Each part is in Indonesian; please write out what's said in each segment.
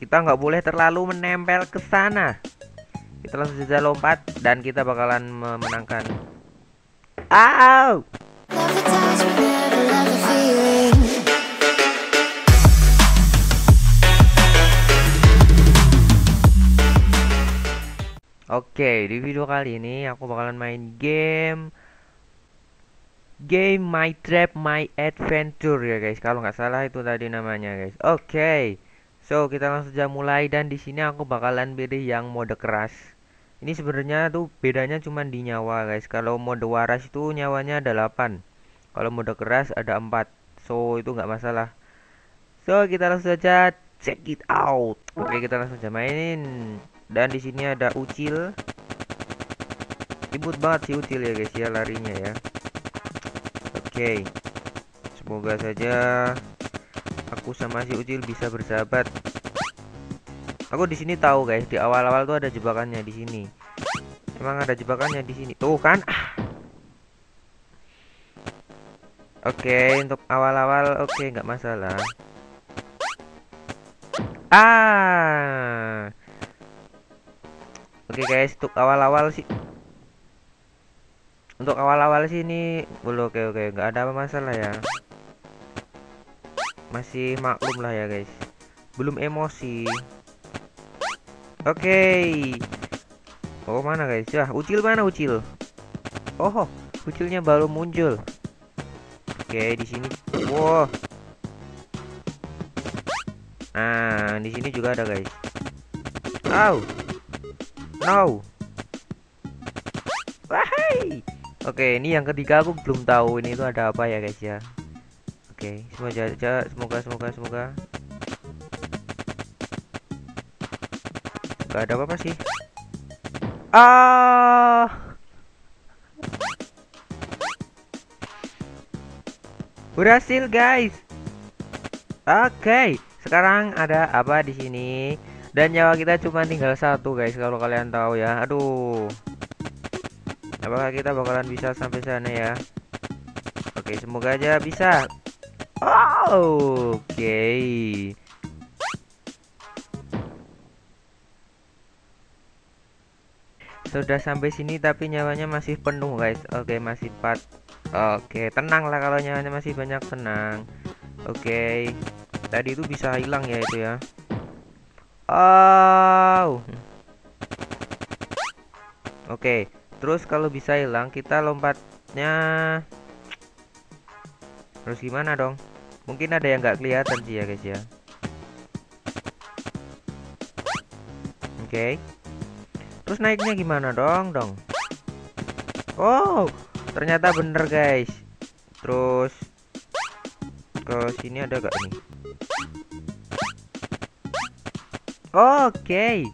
Kita nggak boleh terlalu menempel ke sana. Kita langsung saja lompat dan kita bakalan memenangkan. Ow! Oke, di video kali ini aku bakalan main game My Trap My Adventure ya guys. Kalau nggak salah itu tadi namanya guys. Oke. So, kita langsung saja mulai dan di sini aku bakalan pilih yang mode keras. Ini sebenarnya tuh bedanya cuma di nyawa guys. Kalau mode waras itu nyawanya ada 8. Kalau mode keras ada 4. So, itu nggak masalah. So, kita langsung saja check it out. Oke, kita langsung saja mainin. Dan di sini ada Ucil. Ribut banget sih Ucil ya guys ya larinya ya. Oke. Semoga saja aku sama si Ucil bisa bersahabat. Aku di sini tahu guys, di awal-awal tuh ada jebakannya di sini. Emang ada jebakannya di sini. Tuh kan? Oke, untuk awal-awal oke, nggak masalah. Ah. Oke guys, untuk awal-awal sih. Untuk awal-awal sih ini belum oke, nggak ada masalah ya. Masih maklum lah ya guys. Belum emosi. Oke. Oh, mana guys? Ya, Ucil mana Ucil? Oh, Ucilnya baru muncul. Oke, di sini. Wow. Nah, di sini juga ada guys. Ow. No. Wahai. Oke, ini yang ketiga aku belum tahu ini itu ada apa ya guys ya. Oke, semoga. Gak ada apa-apa sih. Ah. Berhasil guys. Oke, sekarang ada apa di sini? Dan nyawa kita cuma tinggal 1 guys, kalau kalian tahu ya. Aduh. Apakah kita bakalan bisa sampai sana ya? Oke, semoga aja bisa. Oh, oke. Sudah sampai sini tapi nyawanya masih penuh guys. Oke, masih 4. Oke, tenang lah kalau nyawanya masih banyak, tenang. Oke. Tadi itu bisa hilang ya itu ya. Oh. Oke. Terus kalau bisa hilang kita lompatnya harus gimana dong? Mungkin ada yang nggak kelihatan sih ya guys ya. Oke. Terus naiknya gimana dong? Oh, ternyata bener guys. Terus ke sini ada gak nih? Oke.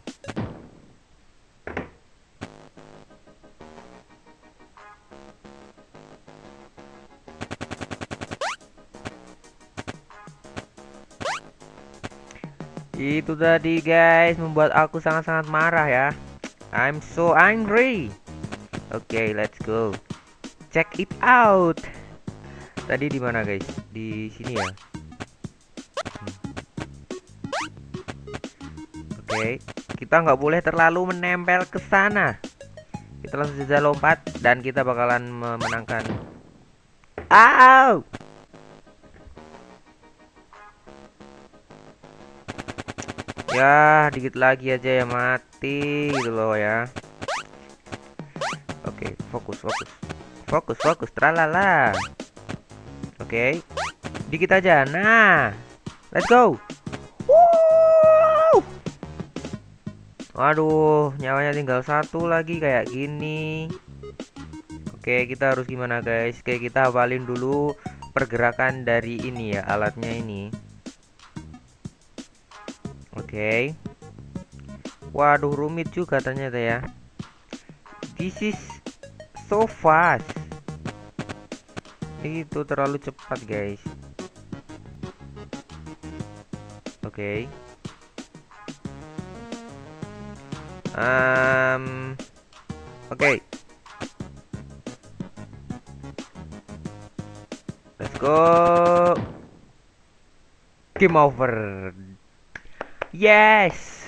Itu tadi guys membuat aku sangat-sangat marah ya. I'm so angry. Oke, let's go. Check it out. Tadi di mana guys? Di sini ya. Oke, kita nggak boleh terlalu menempel ke sana. Kita langsung saja lompat dan kita bakalan memenangkan. Ow! Ya, dikit lagi aja ya mati gitu loh ya. Oke, fokus, tralala. Oke, dikit aja. Nah, let's go. Woo! Waduh, nyawanya tinggal 1 lagi kayak gini. Oke, kita harus gimana guys? Oke, kita hafalin dulu pergerakan dari ini ya, alatnya ini. Oke. Waduh, rumit juga ternyata ya. This is so fast. Itu terlalu cepat guys. Oke. Oke. Let's go. Game over. Yes.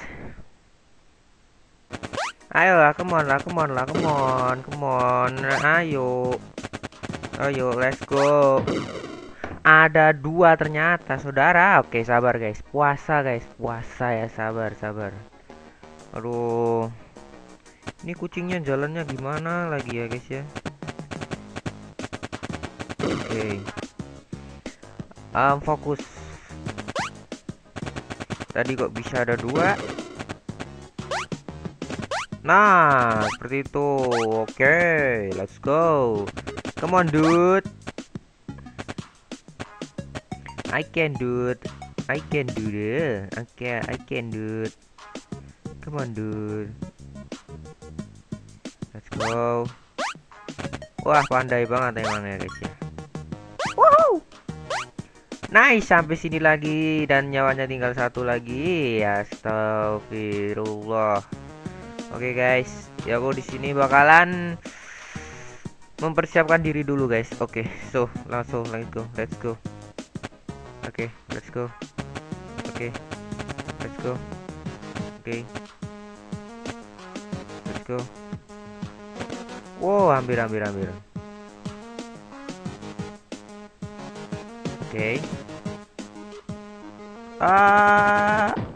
Ayolah, come on lah, come on lah, come on, come on. Ayo. Ayo, let's go. Ada dua ternyata, saudara. Oke, sabar guys. Puasa guys, puasa ya, sabar, sabar. Aduh. Ini kucingnya jalannya gimana lagi ya, guys ya? Oke. Fokus. Tadi kok bisa ada dua? Nah, seperti itu. Oke, let's go. Come on, dude. I can do it. I can do it. Okay, I can do it. Come on, dude. Let's go. Wah, pandai banget emang ya, guys ya. Wow. Nice, sampai sini lagi dan nyawanya tinggal satu lagi. Astagfirullah. Oke, guys. Ya aku di sini bakalan mempersiapkan diri dulu, guys. Oke, so langsung let's go. Let's go. Oke, let's go. Oke. Let's go. Oke. Let's go. Wow, hampir. Oke.